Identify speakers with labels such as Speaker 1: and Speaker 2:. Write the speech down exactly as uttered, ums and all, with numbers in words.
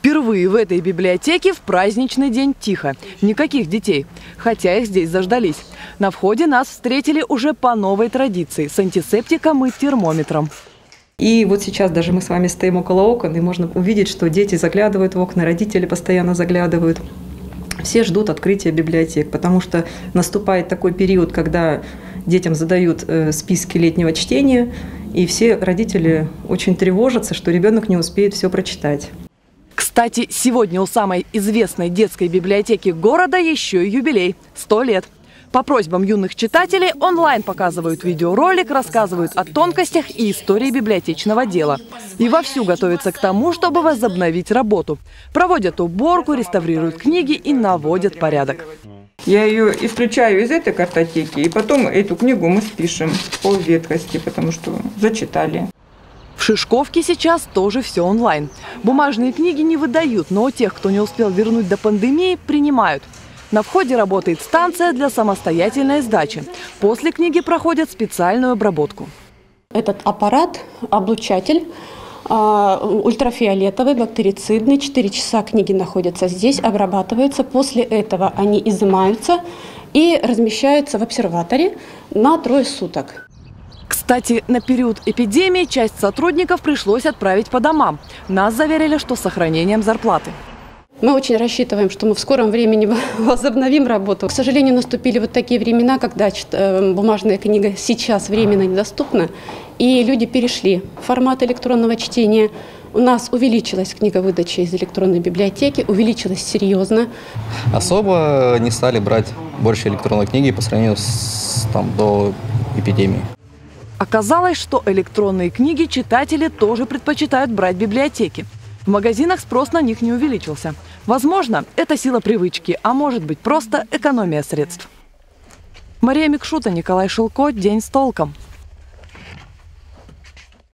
Speaker 1: Впервые в этой библиотеке в праздничный день тихо. Никаких детей. Хотя их здесь заждались. На входе нас встретили уже по новой традиции – с антисептиком и термометром.
Speaker 2: И вот сейчас даже мы с вами стоим около окон, и можно увидеть, что дети заглядывают в окна, родители постоянно заглядывают. Все ждут открытия библиотек, потому что наступает такой период, когда детям задают списки летнего чтения, и все родители очень тревожатся, что ребенок не успеет все прочитать.
Speaker 1: Кстати, сегодня у самой известной детской библиотеки города еще и юбилей – сто лет. По просьбам юных читателей онлайн показывают видеоролик, рассказывают о тонкостях и истории библиотечного дела. И вовсю готовятся к тому, чтобы возобновить работу. Проводят уборку, реставрируют книги и наводят порядок.
Speaker 3: Я ее исключаю из этой картотеки, и потом эту книгу мы спишем по ветхости, потому что зачитали.
Speaker 1: В Шишковке сейчас тоже все онлайн. Бумажные книги не выдают, но тех, кто не успел вернуть до пандемии, принимают. На входе работает станция для самостоятельной сдачи. После книги проходят специальную обработку.
Speaker 4: Этот аппарат, облучатель, ультрафиолетовый, бактерицидный. четыре часа книги находятся здесь, обрабатываются. После этого они изымаются и размещаются в обсерваторе на трое суток.
Speaker 1: Кстати, на период эпидемии часть сотрудников пришлось отправить по домам. Нас заверили, что с сохранением зарплаты.
Speaker 4: Мы очень рассчитываем, что мы в скором времени возобновим работу. К сожалению, наступили вот такие времена, когда бумажная книга сейчас временно недоступна, и люди перешли в формат электронного чтения. У нас увеличилась книговыдача из электронной библиотеки, увеличилась серьезно.
Speaker 5: Особо не стали брать больше электронной книги по сравнению с там, до эпидемии.
Speaker 1: Оказалось, что электронные книги читатели тоже предпочитают брать в библиотеке. В магазинах спрос на них не увеличился. Возможно, это сила привычки, а может быть просто экономия средств. Мария Микшута, Николай Шилко. День с толком.